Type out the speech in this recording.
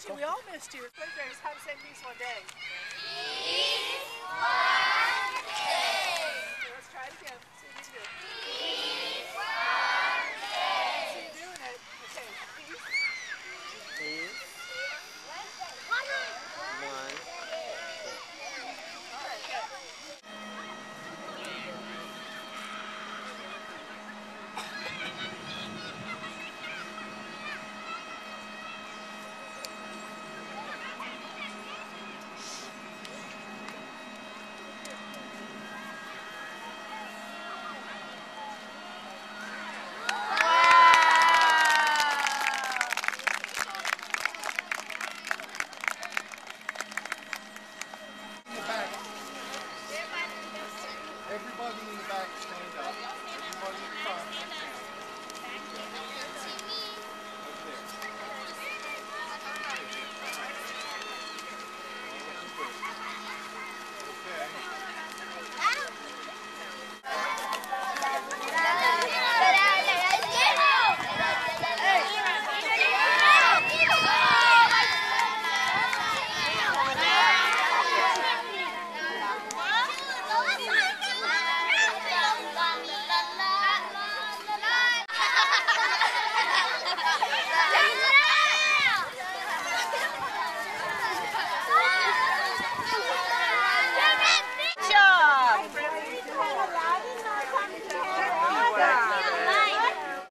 missed you. We all missed you. Third graders, how to say peace one day. Peace one day. Okay, let's try it again. See if you can do it.